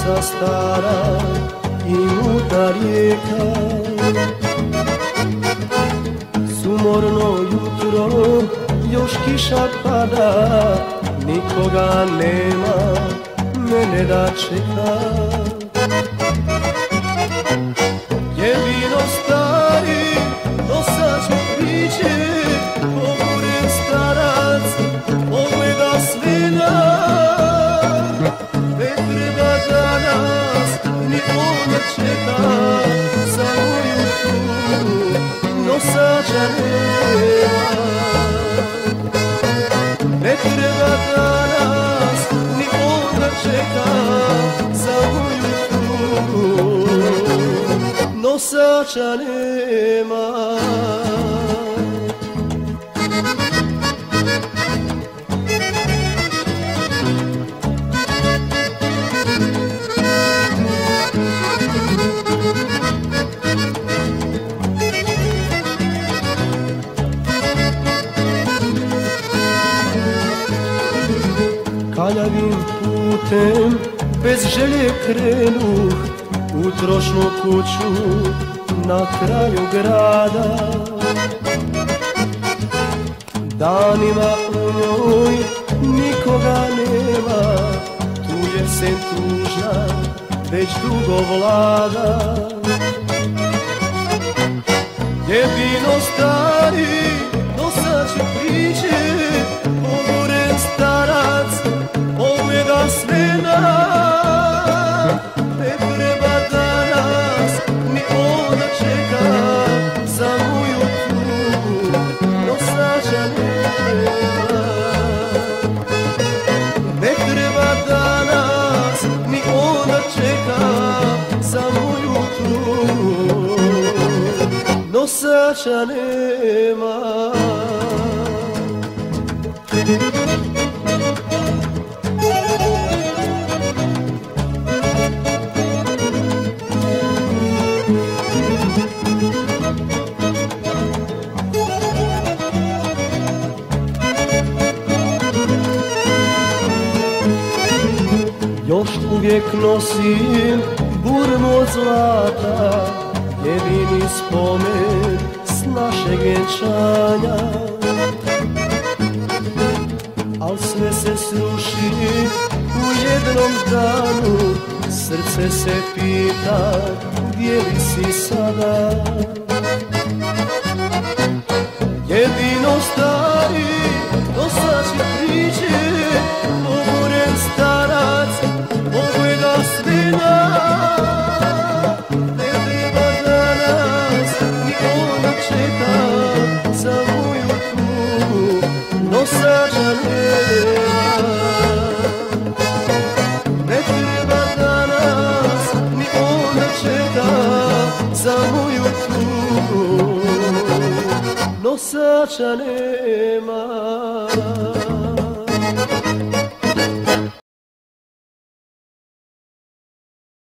ulica stara i mutna rijeka. Sumorno jutro, još kiša pada, nikoga nema, mene da čeka. Jedino stari, nosač priče, poguren starac, pogleda sve nas. Ne treba danas, ni ona čeka, za moju tugu, nosača nema. Ne treba danas, ni ona čeka, za moju tugu, nosača nema. Kaljavim putem bez želje krenuh u trošnu kuću na kraju grada. Danima u njoj nikoga nema, tu jesen tužna već dugo vlada. Jedino stari nosač priče, poguren starac, pogleda sve nas. Ne treba danas, ni ona čeka, za moju tugu, nosača nema. Ne treba danas, ni ona čeka, za moju tugu, nosača nema. Još uvijek nosim burmu od zlata, jedini spomen s našeg vjenčanja. Al sve se sruši u jednom danu, srce se pita gdje li si sada. Jedino stari nosač priče, poguren starac, pogleda sve nas. Ne treba danas, ni ona čeka, za moju tugu, nosača nema. Ne treba danas, ni ona čeka, za moju tugu, nosača nema.